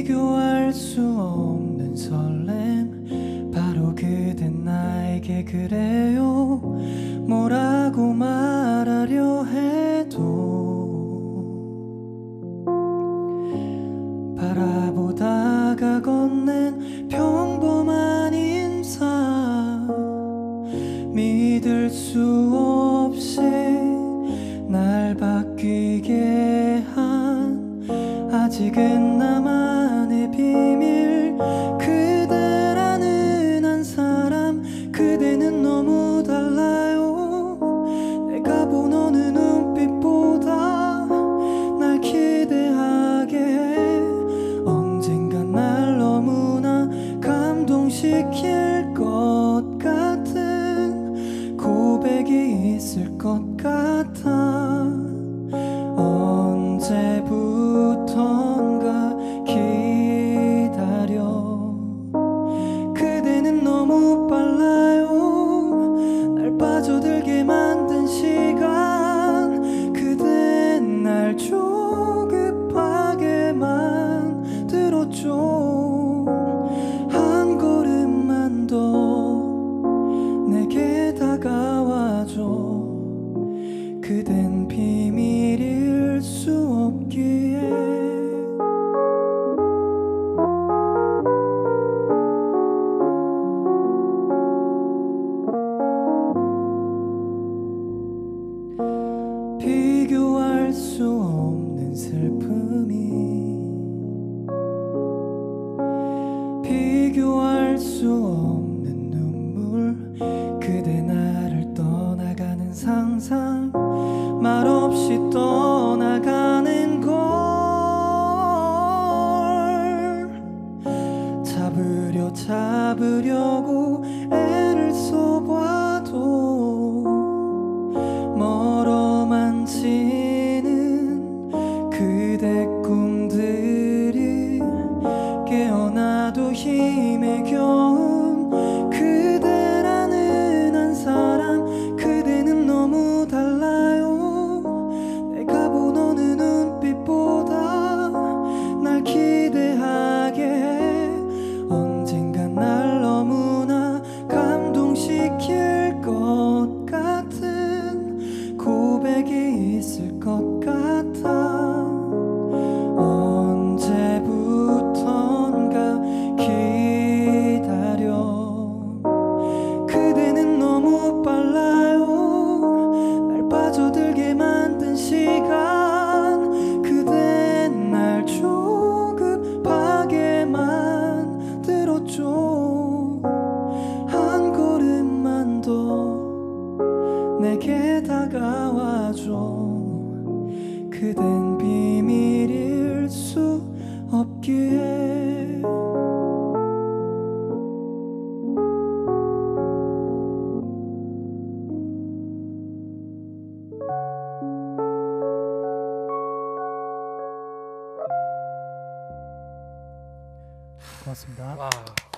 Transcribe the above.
비교할 수 없는 설렘, 바로 그댄 나에게 그래요. 뭐라고 말하려 해도 바라보다가 건넨 평범한 인사, 믿을 수 없이 날 바뀌게 한 아직은 나만의 비밀, 그대라는 한 사람. 그대는 너무 달라요. 내가 본 어느 눈빛보다 날 기대하게 해. 언젠간 날 너무나 감동시킬 것 같은 고백이 있을 것 같아. 언제부턴가 기다려. 그대는 너무 빨라요. 날 빠져들게 만든 시간. 그댄 날 조급하게 만들었죠. 한 걸음만 더 내게 다가와줘. 그댄 비밀일 수 없기에. 비교할 수 없는 슬픔이, 비교할 수 없는 눈물, 그대 나를 떠나가는 상상, 말없이 떠나가는 걸 잡으려고 애를 써봐도 멀어만 지는 그대 꿈들이 깨어나도 힘에 겨운 그대라는 한 사람. 그대는 너무 달라요. 내가 본 어느 눈빛보다 날 기대하게 해. 언젠간 날 너무나 감동시킬 것 같은 고백이 있을 것 같아. 언제부턴가 기다려. 그대는 너무 빨라요. 날 빠져들게 만든 시간. 그댄 날 조급하게 만들었죠. 한 걸음만 더 내게 다가와줘. 그댄 비밀일 수 없기에. 고맙습니다. 와.